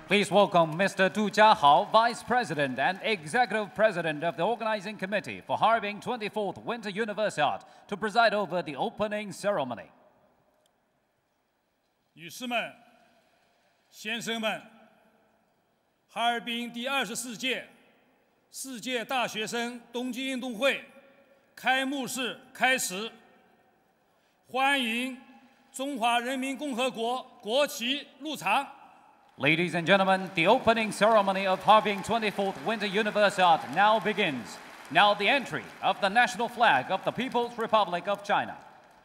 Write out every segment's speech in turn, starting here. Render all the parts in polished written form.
Please welcome Mr. Du Jiahao, Vice President and Executive President of the Organizing Committee for Harbin 24th Winter Universiade, to preside over the opening ceremony. 女士们、先生们，哈尔滨第24届世界大学生冬季运动会开幕式开始，欢迎中华人民共和国国旗入场。 Ladies and gentlemen, the opening ceremony of Harbin 24th Winter Universiade now begins. Now the entry of the national flag of the People's Republic of China.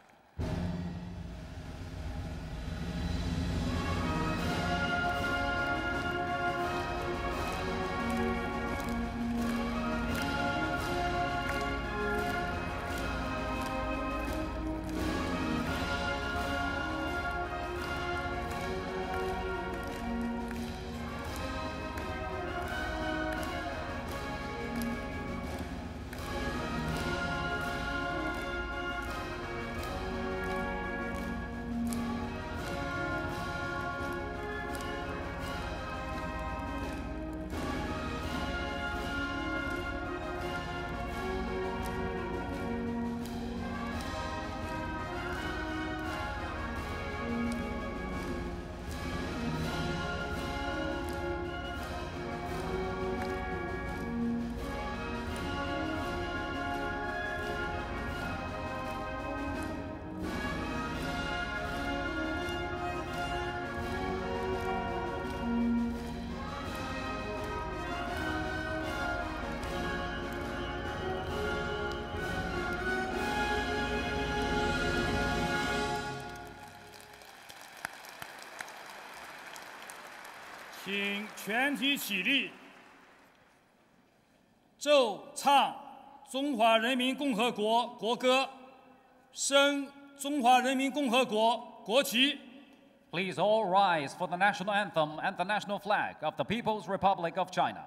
请全体起立，奏唱中华人民共和国国歌，升中华人民共和国国旗。 Please all rise for the national anthem and the national flag of the People's Republic of China.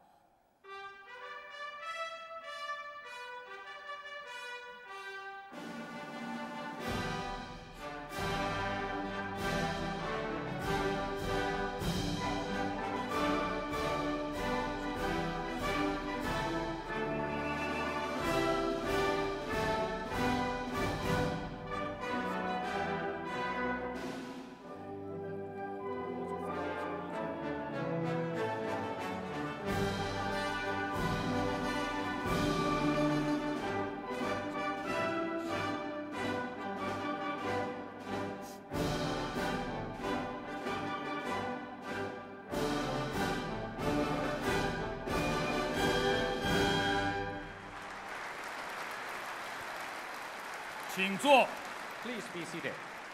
请坐。 Please be seated.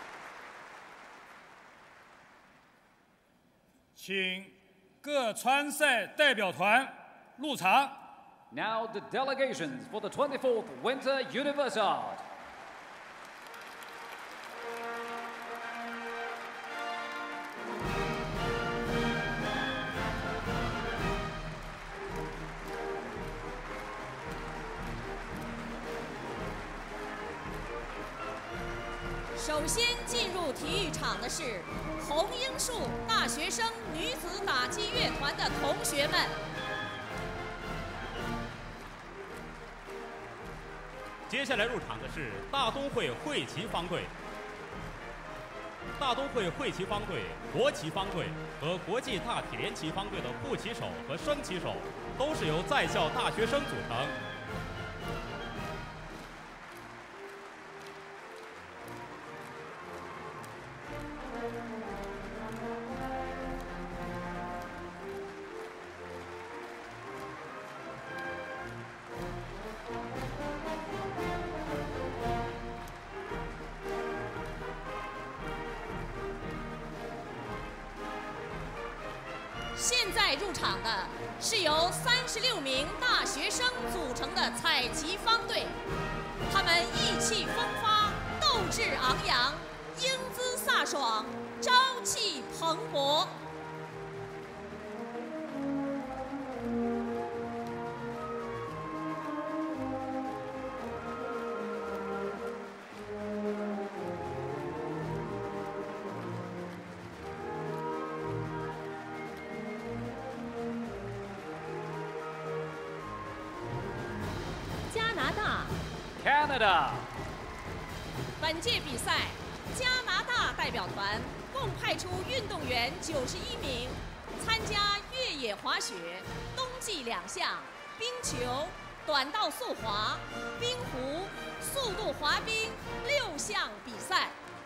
请各参赛代表团入场。 Now the delegations for the 24th Winter Universiade. 首先进入体育场的是红樱树大学生女子打击乐团的同学们。 接下来入场的是大东会会旗方队。大东会会旗方队、国旗方队和国际大体联旗方队的护旗手和升旗手都是由在校大学生组成。 现在入场的是由36名大学生组成的彩旗方队，他们意气风发，斗志昂扬，英姿飒爽，朝气蓬勃。 Canada. 本届比赛，加拿大代表团共派出运动员91名，参加越野滑雪、冬季2项、冰球、短道速滑、冰壶、速度滑冰6项比赛。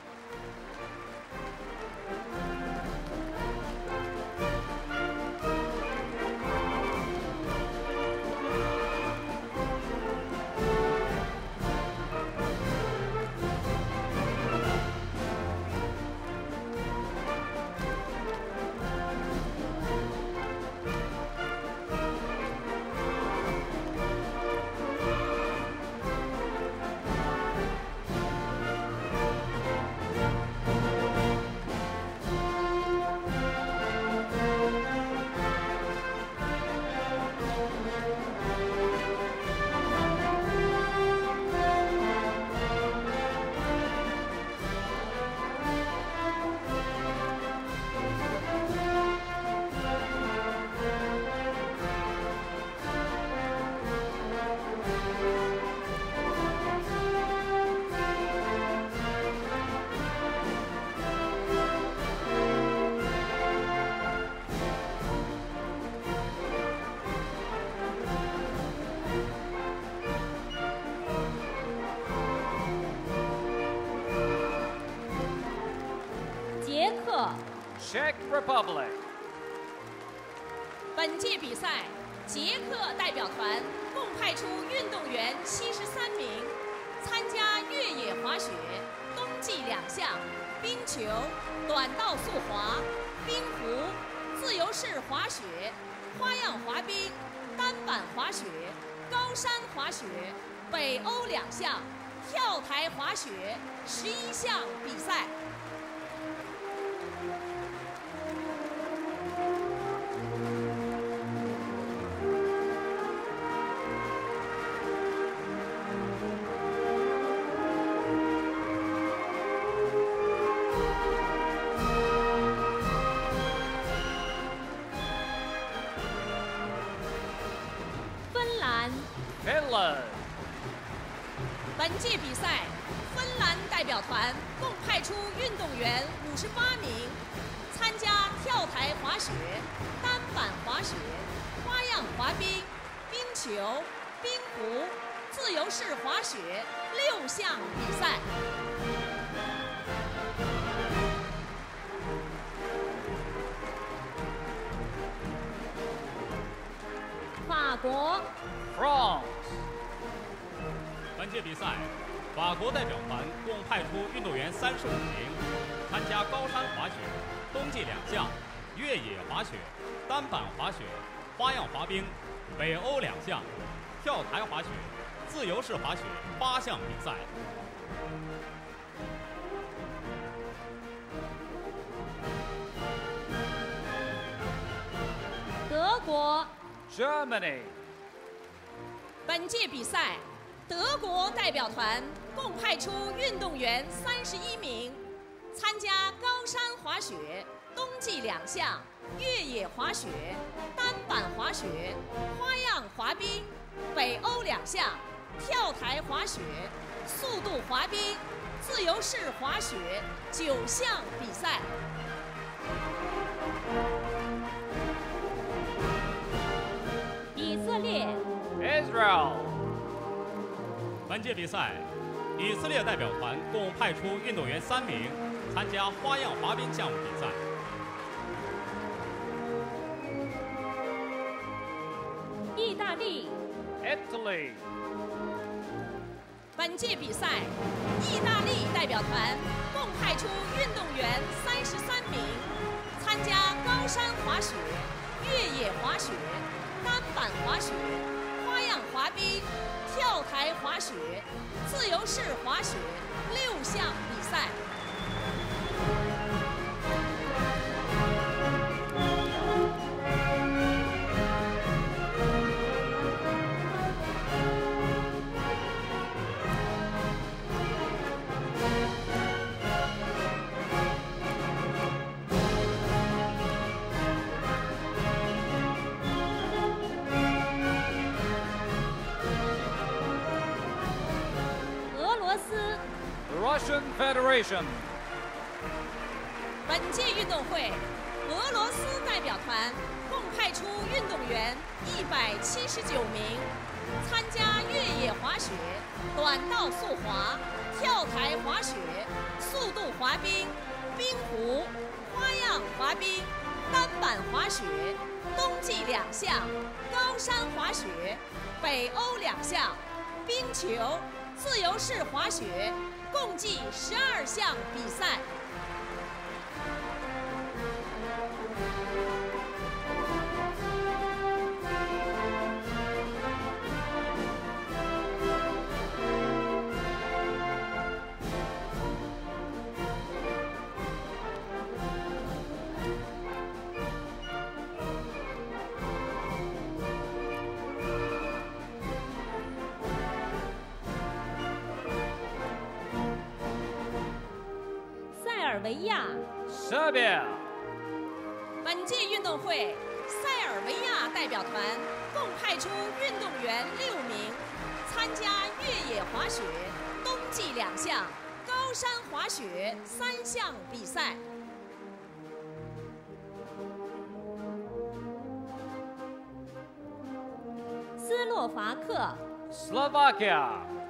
Czech Republic. 本届比赛，捷克代表团共派出运动员73名，参加越野滑雪、冬季2项、冰球、短道速滑、冰壶、自由式滑雪、花样滑冰、单板滑雪、高山滑雪、北欧2项、跳台滑雪11项比赛。 Finland. 本届比赛，芬兰代表团共派出运动员58名，参加跳台滑雪、单板滑雪、花样滑冰、冰球、冰壶、自由式滑雪6项比赛。法国。 France. 本届比赛，法国代表团共派出运动员35名，参加高山滑雪、冬季2项、越野滑雪、单板滑雪、花样滑冰、北欧2项、跳台滑雪、自由式滑雪8项比赛。 德国。 Germany. 本届比赛，德国代表团共派出运动员31名，参加高山滑雪、冬季2项、越野滑雪、单板滑雪、花样滑冰、北欧2项、跳台滑雪、速度滑冰、自由式滑雪9项比赛。以色列。 Israel. 本届比赛，以色列代表团共派出运动员3名，参加花样滑冰项目比赛。 意大利。 Italy. 本届比赛，意大利代表团共派出运动员33名，参加高山滑雪、越野滑雪、单板滑雪、花样滑冰、跳台滑雪、自由式滑雪6项比赛。 Russian Federation. 本届运动会，俄罗斯代表团共派出运动员179名，参加越野滑雪、短道速滑、跳台滑雪、速度滑冰、冰壶、花样滑冰、单板滑雪、冬季2项、高山滑雪、北欧2项、冰球、自由式滑雪，共计12项比赛。塞尔维亚 Serbia. 本届运动会，塞尔维亚代表团共派出运动员6名，参加越野滑雪、冬季2项、高山滑雪3项比赛。斯洛伐克 Slovakia.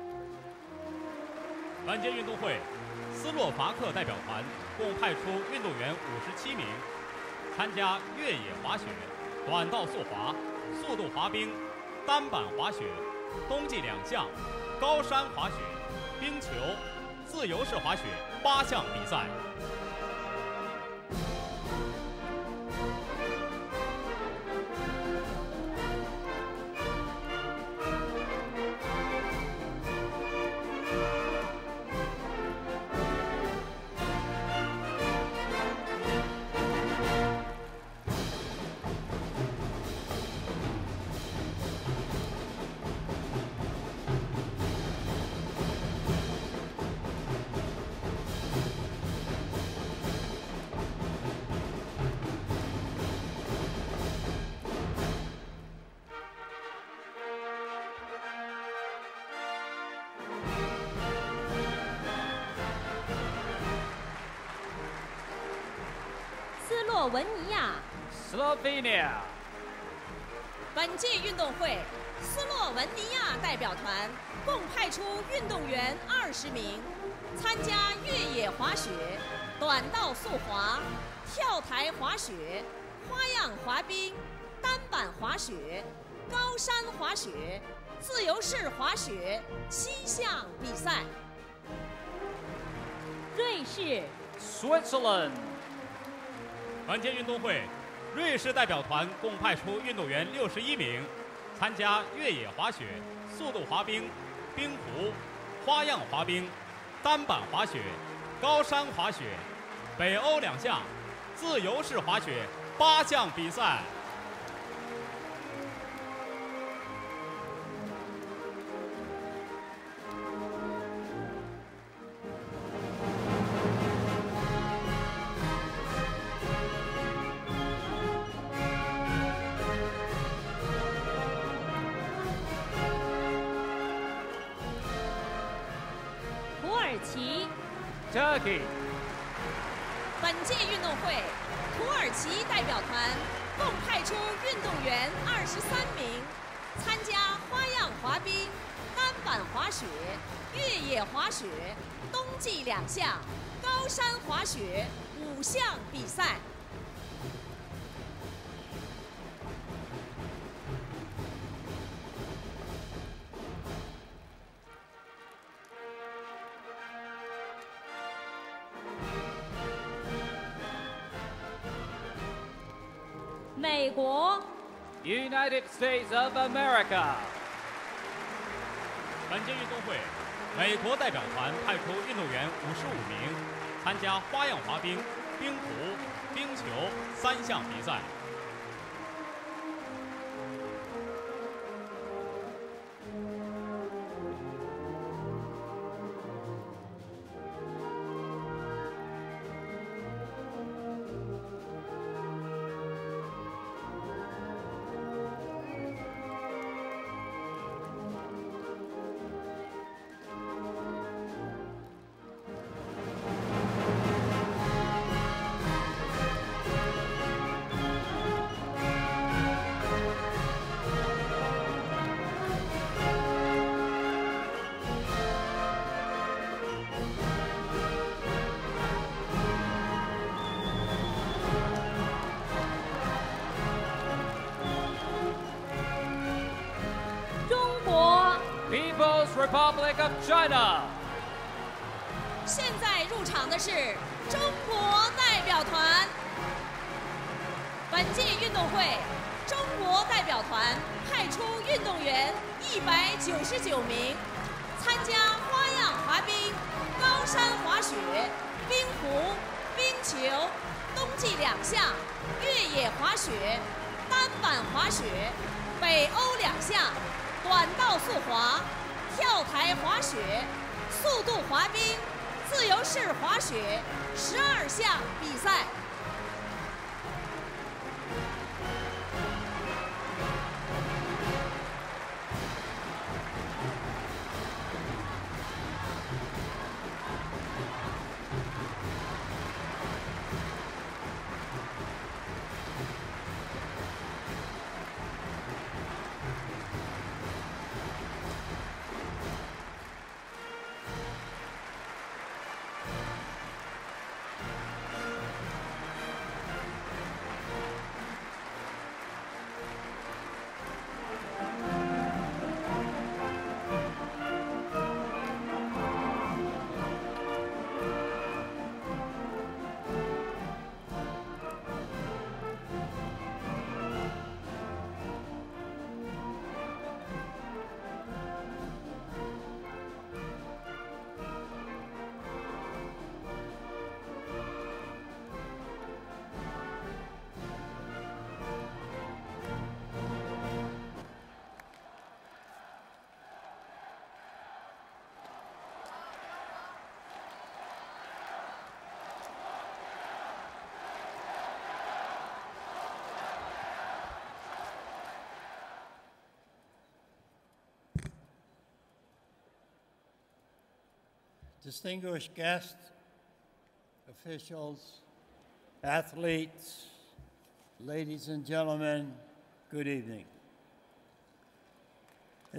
本届运动会，斯洛伐克代表团共派出运动员57名，参加越野滑雪、短道速滑、速度滑冰、单板滑雪、冬季2项、高山滑雪、冰球、自由式滑雪8项比赛。 斯洛文尼亚 Slovenia. 本届运动会，斯洛文尼亚代表团共派出运动员20名，参加越野滑雪、短道速滑、跳台滑雪、花样滑冰、单板滑雪、高山滑雪、自由式滑雪7项比赛。瑞士 Switzerland. 本届运动会，瑞士代表团共派出运动员61名，参加越野滑雪、速度滑冰、冰壶、花样滑冰、单板滑雪、高山滑雪、北欧2项、自由式滑雪8项比赛。 土耳其 Turkey. 本届运动会，土耳其代表团共派出运动员23名，参加花样滑冰、单板滑雪、越野滑雪、冬季2项、高山滑雪5项比赛。美国 United States of America. 本届运动会，美国代表团派出运动员55名，参加花样滑冰、冰壶、冰球3项比赛。 Republic of China. 现在入场的是中国代表团。本届运动会，中国代表团派出运动员199名，参加花样滑冰、高山滑雪、冰壶、冰球、冬季2项、越野滑雪、单板滑雪、北欧2项、短道速滑、跳台滑雪、速度滑冰、自由式滑雪12项比赛。 Distinguished guests, officials, athletes, ladies and gentlemen, good evening. It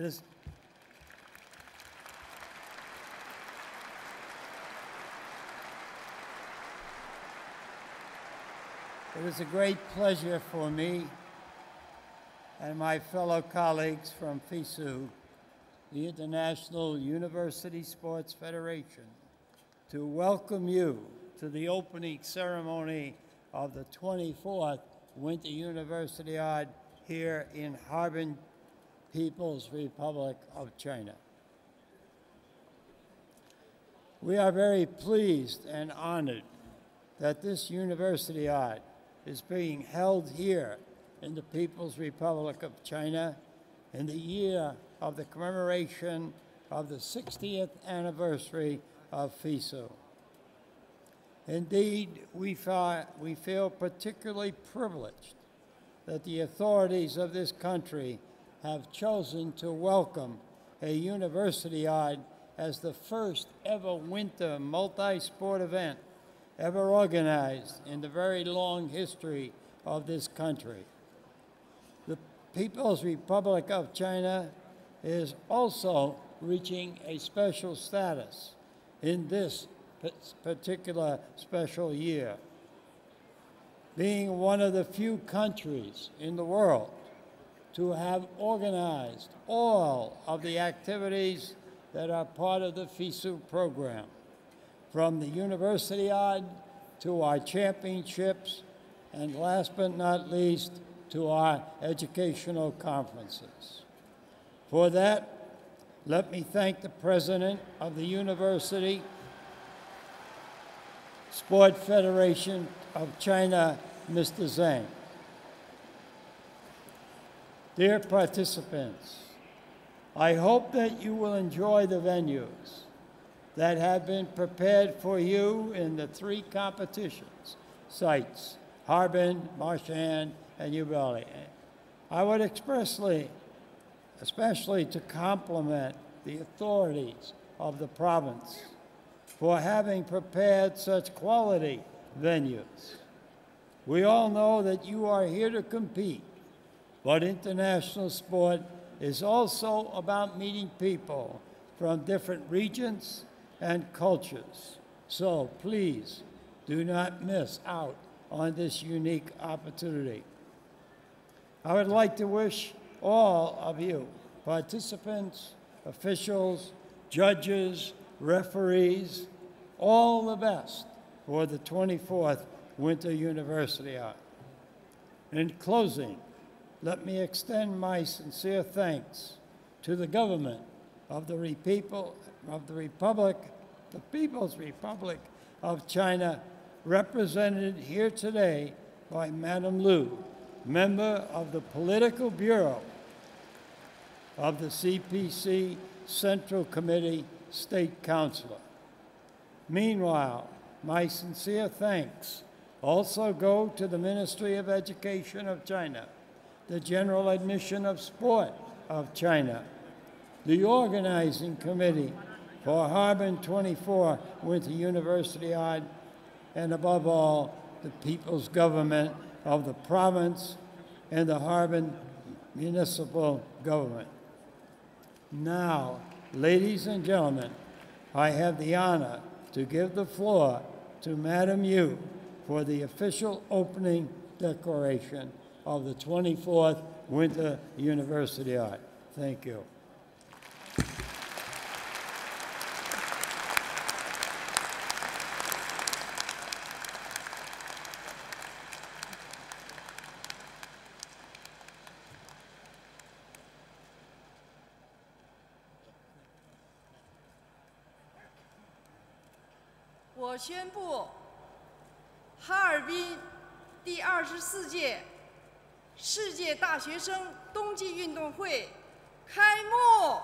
is a great pleasure for me and my fellow colleagues from FISU, the International University Sports Federation, to welcome you to the opening ceremony of the 24th Winter Universiade here in Harbin, People's Republic of China. We are very pleased and honored that this Universiade is being held here in the People's Republic of China in the year of the commemoration of the 60th anniversary of FISU. Indeed, we feel particularly privileged that the authorities of this country have chosen to welcome a Universiade as the first ever winter multi-sport event ever organized in the very long history of this country. The People's Republic of China is also reaching a special status in this particular special year, being one of the few countries in the world to have organized all of the activities that are part of the FISU program, from the Universiade to our championships, and last but not least, to our educational conferences. For that, let me thank the President of the University Sport Federation of China, Mr. Zhang. Dear participants, I hope that you will enjoy the venues that have been prepared for you in the 3 competitions sites, Harbin, Marshan, and Uvalde. I would especially to compliment the authorities of the province for having prepared such quality venues. We all know that you are here to compete, but international sport is also about meeting people from different regions and cultures. So please do not miss out on this unique opportunity. I would like to wish all of you, participants, officials, judges, referees, all the best for the 24th Winter Universiade. In closing, let me extend my sincere thanks to the government of the People's Republic of China, represented here today by Madam Liu, member of the Political Bureau of the CPC Central Committee State Councilor. Meanwhile, my sincere thanks also go to the Ministry of Education of China, the General Admission of Sport of China, the Organizing Committee for Harbin 24 Winter Universiade, and above all, the People's Government of the province and the Harbin Municipal Government. Now, ladies and gentlemen, I have the honor to give the floor to Madam Yu for the official opening declaration of the 24th Winter Universiade. Thank you. 我宣布，哈尔滨第24届世界大学生冬季运动会开幕。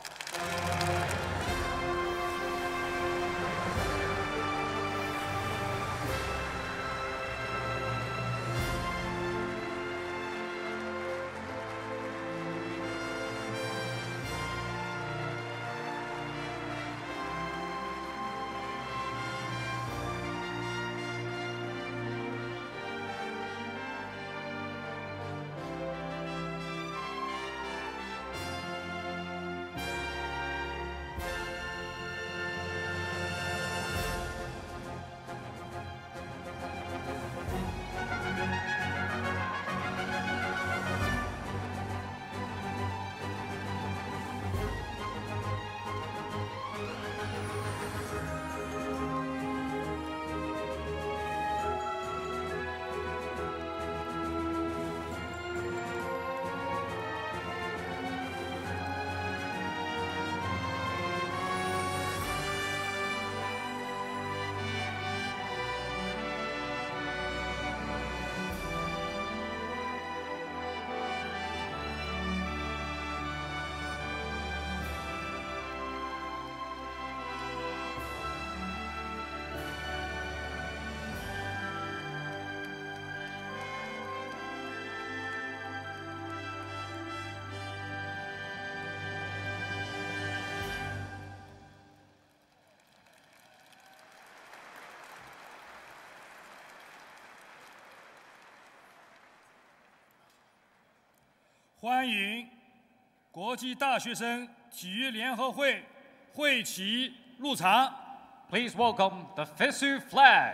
欢迎国际大学生体育联合会会旗入场。 Please welcome the FISU flag.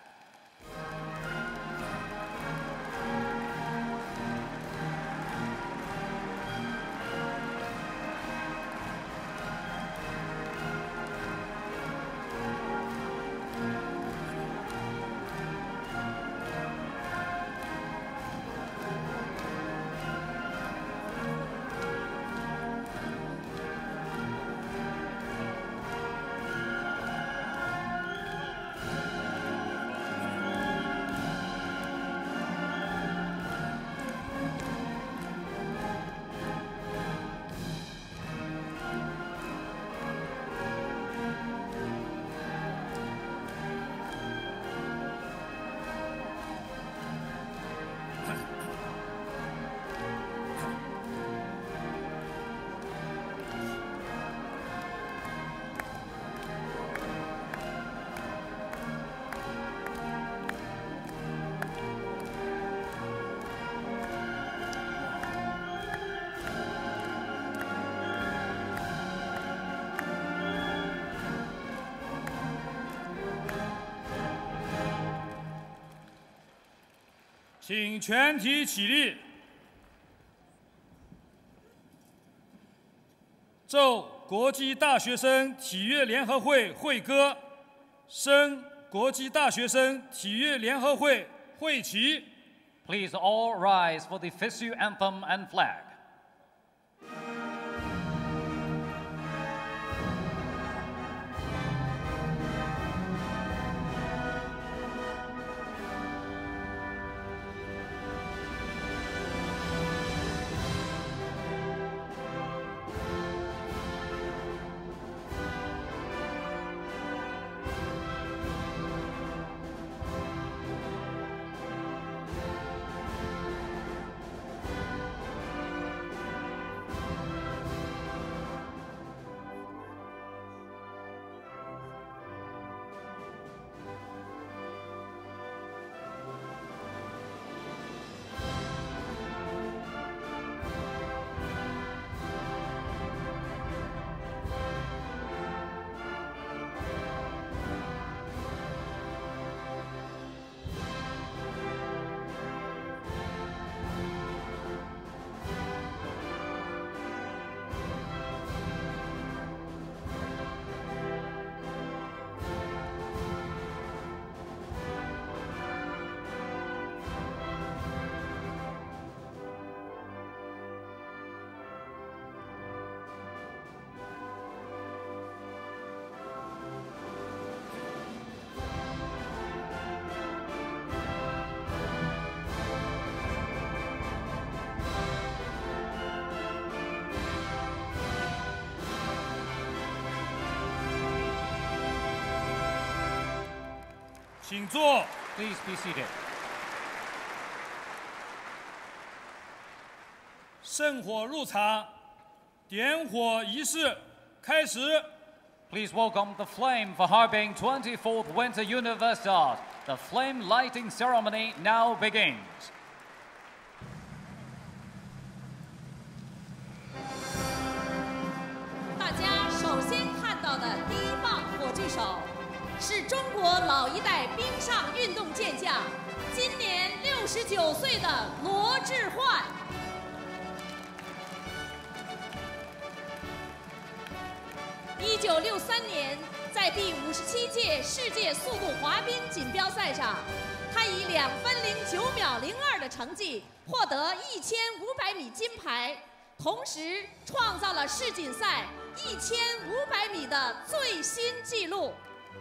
请全体起立。 奏国际大学生体育联合会会歌，升国际大学生体育联合会会旗。 Please all rise for the FISU anthem and flag. 请坐。 Please be seated. 圣火入场，点火仪式开始。 Please welcome the flame for Harbin 24th Winter Universiade. The flame lighting ceremony now begins. 大家首先看到的第一棒火炬手，是中国老一代冰上运动健将，今年69岁的罗致焕。1963年，在第57届世界速度滑冰锦标赛上，他以2分09秒02的成绩获得1500米金牌，同时创造了世锦赛1500米的最新纪录。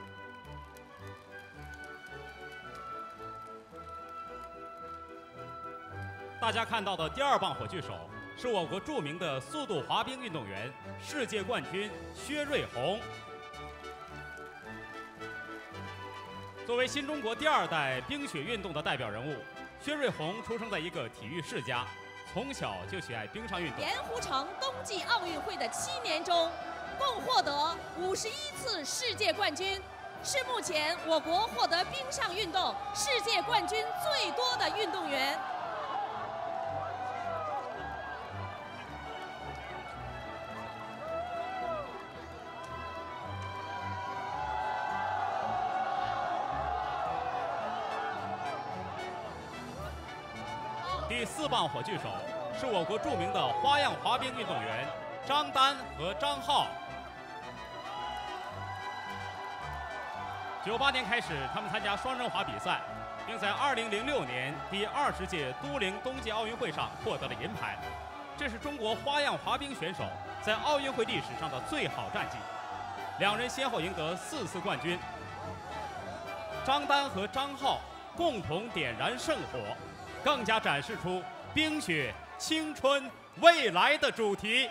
大家看到的第二棒火炬手是我国著名的速度滑冰运动员、世界冠军薛瑞红。作为新中国第2代冰雪运动的代表人物，薛瑞红出生在一个体育世家，从小就喜爱冰上运动。 盐湖城冬季奥运会的7年中，共获得51次世界冠军，是目前我国获得冰上运动世界冠军最多的运动员。 第4棒火炬手是我国著名的花样滑冰运动员张丹和张浩。98年开始，他们参加双人滑比赛，并在2006年第20届都灵冬季奥运会上获得了银牌。这是中国花样滑冰选手在奥运会历史上的最好战绩。两人先后赢得4次冠军。张丹和张浩共同点燃圣火。 更加展示出冰雪、青春、未来的主题。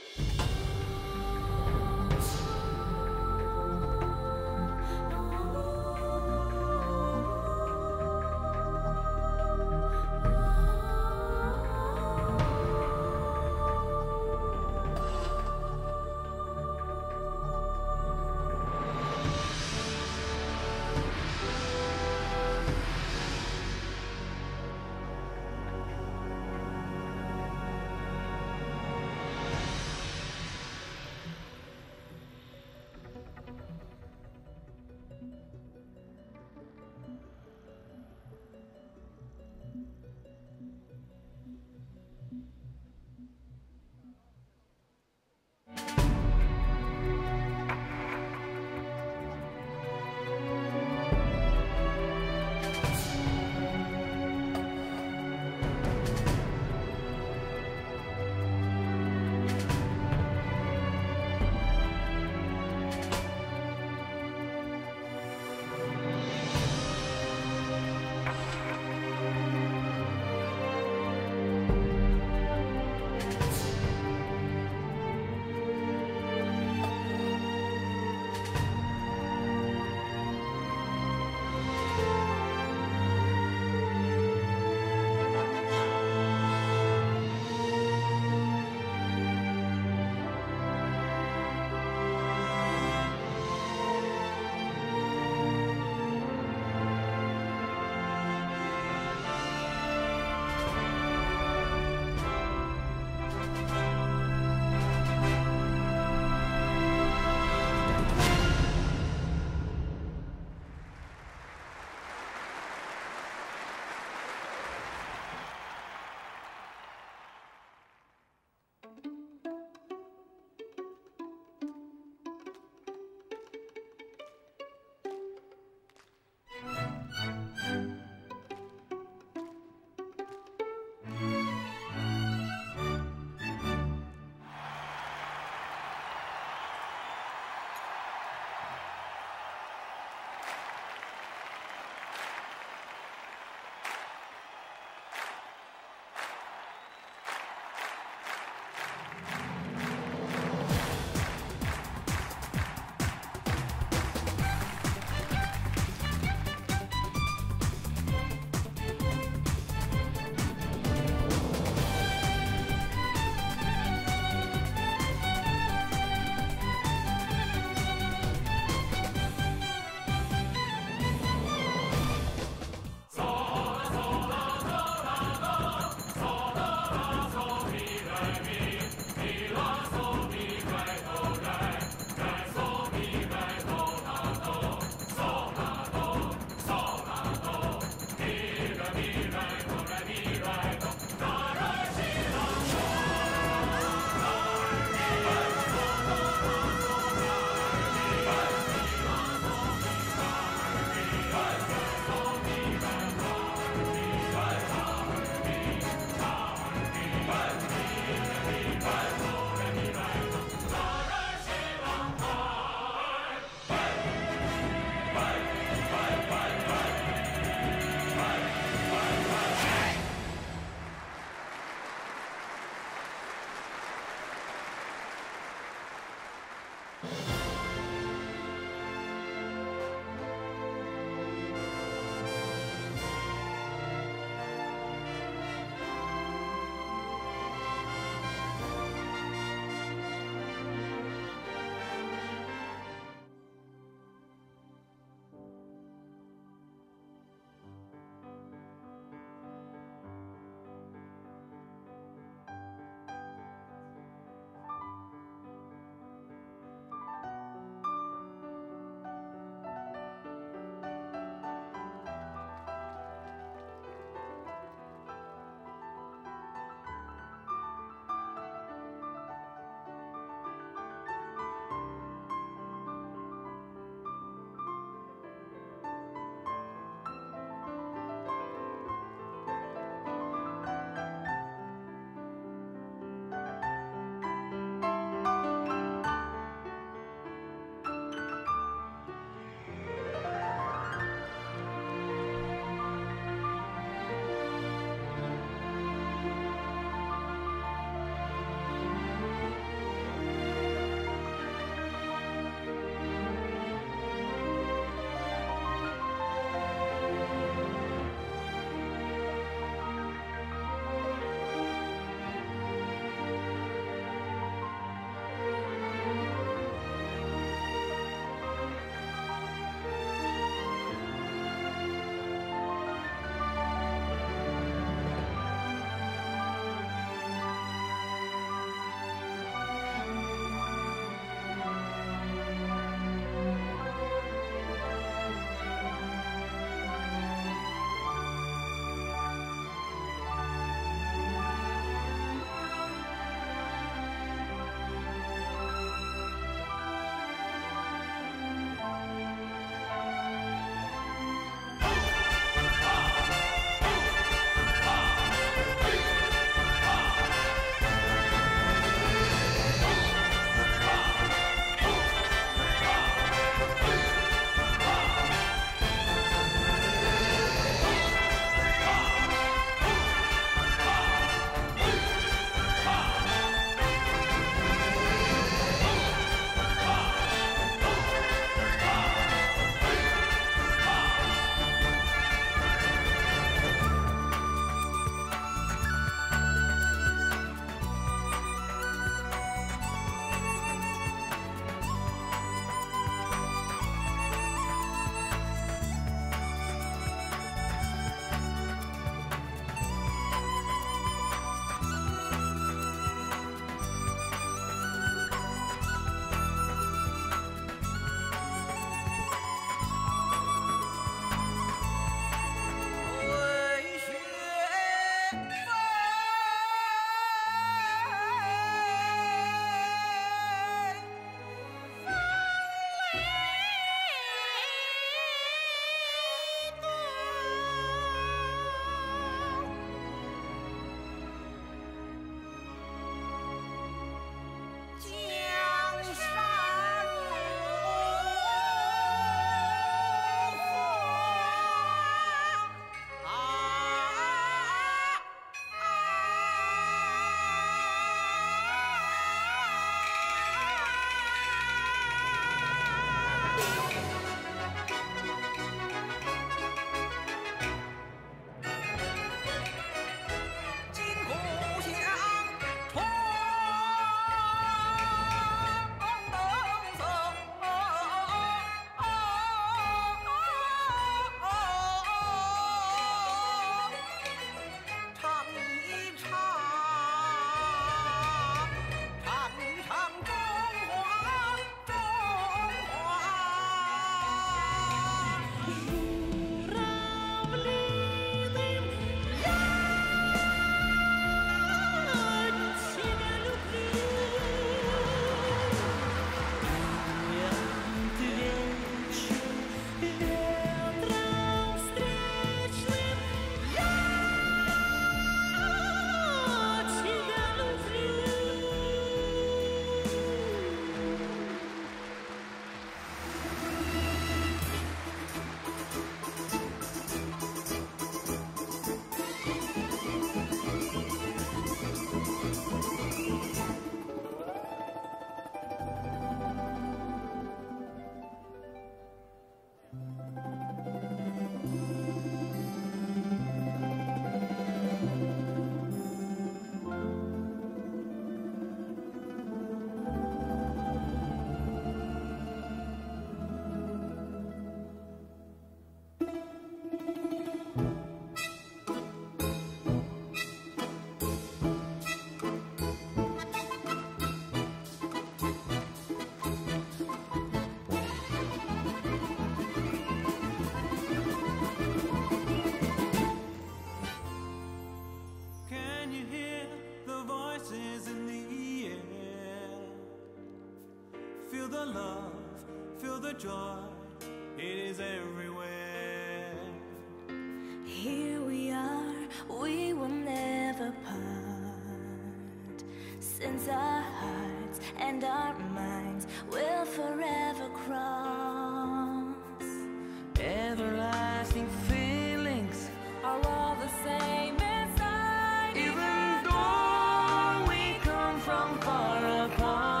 Feel the love, feel the joy, it is everywhere. Here we are, we will never part, since our hearts and our minds will forever cross. Everlasting feelings are all the same inside, even though we come from far apart.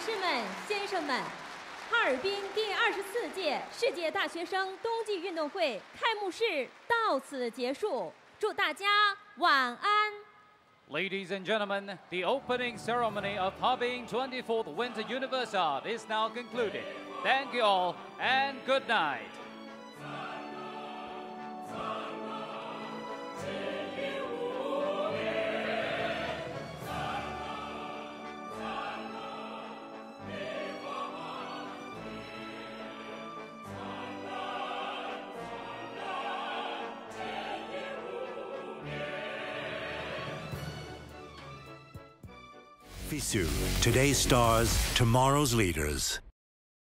士们、先生们，哈尔滨第24届世界大学生冬季运动会开幕式到此结束，祝大家晚安。 Ladies and gentlemen, the opening ceremony of Harbin 24th Winter Universiade is now concluded. Thank you all and good night. FISU, today's stars, tomorrow's leaders.